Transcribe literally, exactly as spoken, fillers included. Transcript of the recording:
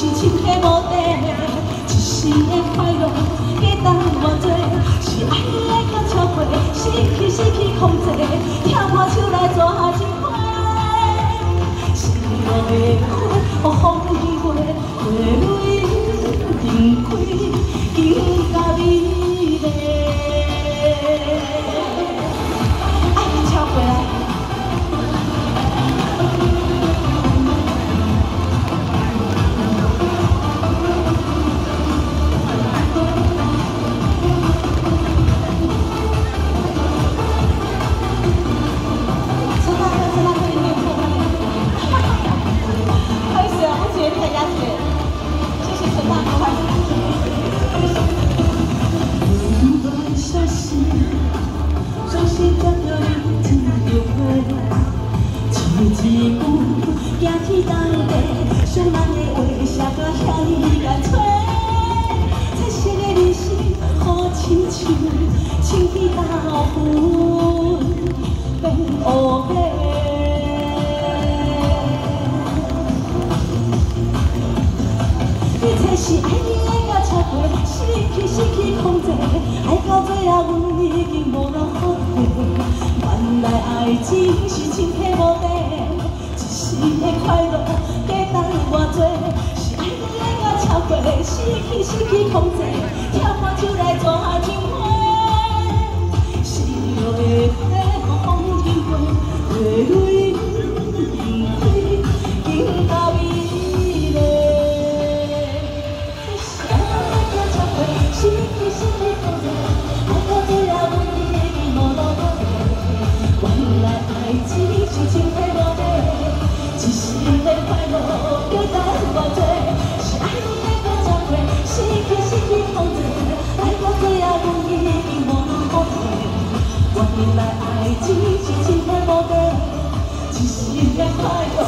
是深刻无底，一时的快乐加等偌多，是爱你的较超过，失去失去控制，听我手来抓情花，失落的花，予风飞过，花蕊盛开，更加美丽。爱较超过来。 一句行去当地，想咱的话写到遐尼干脆。彩色的日时，好亲像清气豆腐变乌白。你才是爱你的甲超过，失去失去控制，爱到最后阮已经无路后退。原来爱情是深刻无底。 一时的快乐加等偌多，是爱你的甲超过，失去失去控制，听我手来抓情花，失落的花，予风吹过，花蕊盛开，更加美丽。是爱你的甲超过，失去失去控制，爱到最后阮已经无路可退。原来爱情是深刻无底。 一时的快乐加等偌多，是爱你的较超过，失去失去控制，爱到最后阮已经无路可退。原来爱情是深刻无底，一时的快乐。